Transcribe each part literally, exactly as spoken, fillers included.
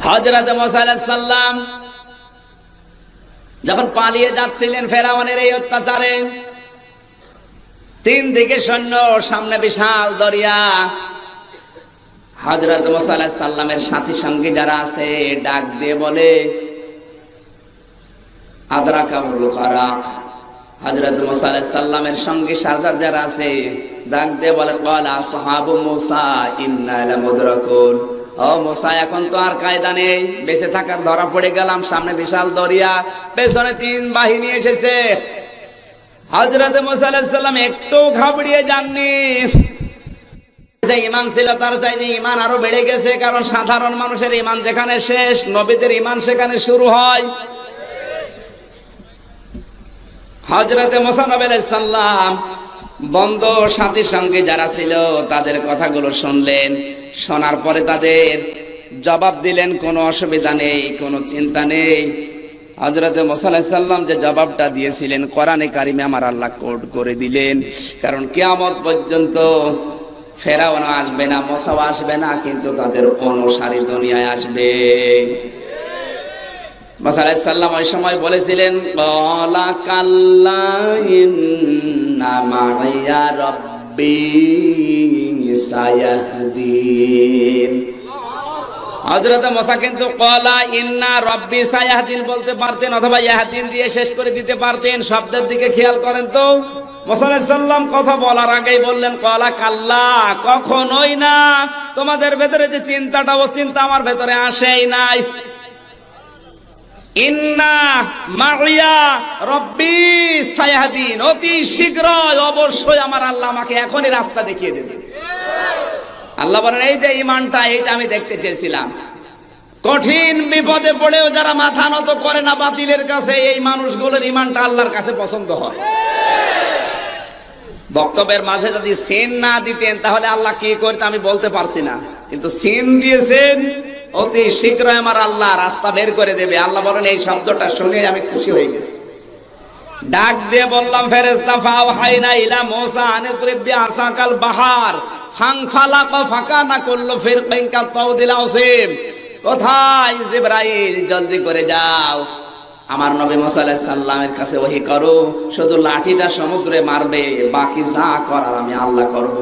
হযরত মুসা আলাইহিস সালাম যখন পালিয়ে যাচ্ছিলেন ফেরাউনের এই অত্যাচারে, তিন দিকে সৈন্য, সামনে বিশাল দরিয়া। হযরত মুসা আলাইহিস সালামের সাথী সঙ্গী যারা আছে ডাক দিয়ে বলে আদরাকাহুল গরাক। হযরত মুসা আলাইহিস সালামের সঙ্গী সারদার যারা আছে ডাক দিয়ে বলে ক্বালা আসহাবু মুসা ইন্না লামুদরাকুন। ও মুসা, এখন তো আর কায়দা নেই, বেঁচে থাকার ধরা পড়ে গেলাম। সামনে বিশাল দরিয়া, পেছনে তিন বাহিনী এসেছে। হযরত মুসা আলাইহিস সালাম একটু ঘাবড়িয়ে যাননি। যে ঈমান ছিল তার চাইতে ঈমান আরো বেড়ে গেছে, কারণ সাধারণ মানুষের ঈমান যেখানে শেষ, নবীদের ঈমান সেখানে শুরু হয়। হযরত মুসা নবী আলাইহিস সালাম বন্ধু সাথীর সঙ্গে যারা ছিল তাদের কথাগুলো শুনলেন। শোনার পরে তাদের জবাব দিলেন, কোনো অসুবিধা নেই, কোনো চিন্তা নেই। হযরত মুসা আলাইহিস সালাম যে জবাবটা দিয়েছিলেন কোরআনে কারিমে আমার আল্লাহ কোড করে দিলেন। কারণ কিয়ামত পর্যন্ত ফেরাউন আসবে না, মুসাও আসবে না, কিন্তু তাদের অনুসারী দুনিয়ায় আসবে। মুসা আলাইহিস সালাম ওই সময় বলেছিলেন ক্বালা কাল্লা ইন্না মাইয়া রাব্বি সায়াহদিন। হযরত মুসা কিন্তু ক্বালা ইন্না রাব্বি সায়াহদিন বলতে পারতেন, অথবা ইয়াহদিন দিয়ে শেষ করে দিতে পারতেন। শব্দের দিকে খেয়াল করেন তো। মুসা আলাইহিস সালাম কথা বলার আগেই বললেন ক্বালা কাল্লা, কখনোই না। তোমাদের ভেতরে যে চিন্তাটা, ও চিন্তা আমার ভেতরে আসেই নাই। ইন্না মাইয়া রাব্বি সায়াহদিন, অতি শীঘ্রই অবশ্যই আমার আল্লাহ আমাকে এখনই রাস্তা দেখিয়ে দেবে। আল্লাহ বলেন এই যে ঈমানটা, এটা আমি দেখতে চেয়েছিলাম। কঠিন বিপদে পড়েও যারা মাথা নত করে না বাতিলের কাছে, এই মানুষগুলোর ঈমানটা আল্লাহর কাছে পছন্দ হয়। বক্তব্যের মাঝে যদি সিন না দিতেন তাহলে আল্লাহ কি করতে আমি বলতে পারছি না, কিন্তু সিন দিয়েছেন। অতি শীঘ্রই আমার আল্লাহ রাস্তা বের করে দেবে। আল্লাহ বলেন এই শব্দটা শুনে আমি খুশি হয়ে গেছি। ডাক দিয়ে বললাম ফেরেশতা ফাওহাইনা ইলা মুসা আন ইদরিব বিআসাকাল বাহার ফানফালাক ফাকানা কুল্লু ফিরকিন কাতাউদিল আসিম। কোথায় জিবরাইল, জলদি করে যাও, আমার নবী মুসা আলাইহিস সালামের কাছে ওহী করো, শুধু লাঠিটা সমুদ্রে মারবে, বাকি যা করার আমি আল্লাহ করব।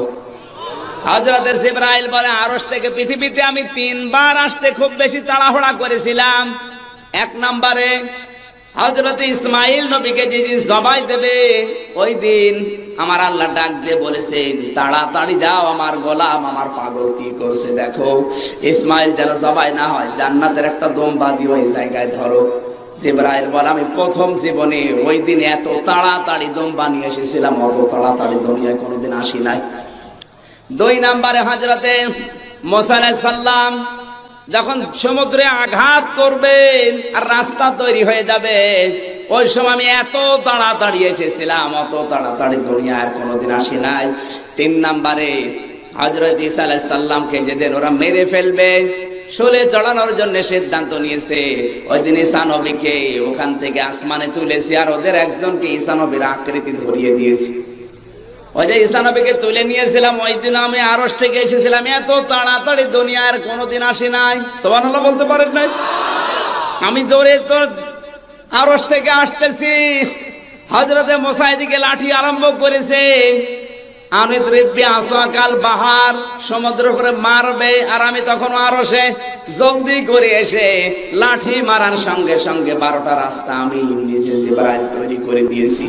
হযরত জিবরাইল বলে আরশ থেকে পৃথিবীতে আমি তিনবার আসতে খুব বেশি তাড়াহুড়া করেছিলাম। এক নম্বরে হযরত ইসমাইল নবীকে যেদিন জবাই দেবে ওই দিন আমার আল্লাহ ডাক দিয়ে বলেছেন তাড়াতাড়ি যাও, আমার গোলাম আমার পাগল কি করছে দেখো, ইসমাইল যেন জবাই না হয়, জান্নাতের একটা দোম্বা দিয়ে ওই জায়গায় ধরো। জিবরাইল বলে আমি প্রথম জীবনে ওই দিন এত তাড়াতাড়ি দোম্বা নিয়ে এসেছিলাম, অত তাড়াতাড়ি দুনিয়ায় কোনোদিন আসি নাই। দুই নম্বরে হযরতে মুসা আলাইহিস সালাম যখন সমুদ্রে আঘাত করবে আর রাস্তা তৈরি হয়ে যাবে, ওই সময় আমি এত তাড়াতাড়ি এসেছিলাম, অত তাড়াতাড়ি দুনিয়ায় কোনোদিন আসি নাই। তিন নম্বরে হযরত ঈসা আলাইহিস সালামকে যেদিন ওরা মেরে ফেলবে, শোলে চড়ানোর জন্য সিদ্ধান্ত নিয়েছে, ওই দিন ঈসা নবীকে ওখান থেকে আসমানে তুলেছি আর ওদের একজনকে ঈসা নবীর আকৃতি ধরিয়ে দিয়েছি। ওই যে ঈসা নবীকে তুলে নিয়েছিলাম ওই দিন আমি আরশ থেকে এসেছিলাম, এত তাড়াতাড়ি দুনিয়ার কোনোদিন আসি নাই। সুবহানাল্লাহ বলতে পারেন নাই? আমি জোরে তো আরশ থেকে আসতেছি, হযরতে মুসা এদিকে লাঠি আরম্ভ করেছে, আনিদরিব বিআসাকাল বাহার, সমুদ্রের উপরে মারবে, আর আমি তখন আরশে জলদি করে এসে লাঠি মারার সঙ্গে সঙ্গে বারোটা রাস্তা আমি নিজে জিবরাইল তৈরি করে দিয়েছি।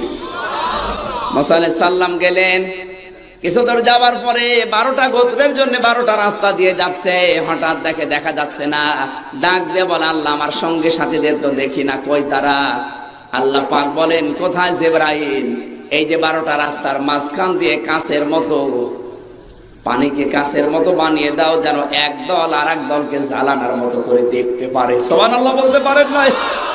মুসা আলাইহিস সালাম গেলেন, কিছু দূর যাওয়ার পরে বারোটা গোত্রের জন্য বারোটা রাস্তা দিয়ে যাচ্ছে, হঠাৎ দেখে দেখা যাচ্ছে না, ডাক দিয়ে বলে আল্লাহ আমার সঙ্গে সাথীদের তো দেখি না, কই তারা? আল্লাহ পাক বলেন কোথায় জিবরাইল? এই যে বারোটা রাস্তার মাঝখান দিয়ে কাঁচের মতো, পানিকে কাঁচের মতো বানিয়ে দাও যেন এক দল আর এক দলকে জ্বালানোর মতো করে দেখতে পারে। সুবহানাল্লাহ বলতে পারেন নাই?